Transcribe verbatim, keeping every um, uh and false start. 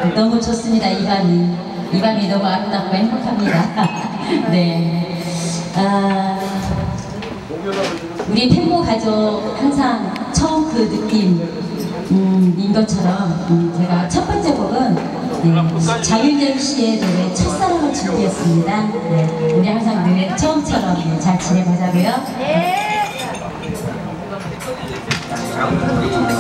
너무 좋습니다. 이 밤이 이 밤이 너무 아름답고 행복합니다. 네, 아, 우리 펜모 가족 항상 처음 그 느낌 음, 인 것처럼 음, 제가 첫 번째 곡은 네, 장윤정 씨의 노래 첫사랑을 준비했습니다. 네, 우리 항상 늘 처음처럼 네, 잘 지내보자고요. 네.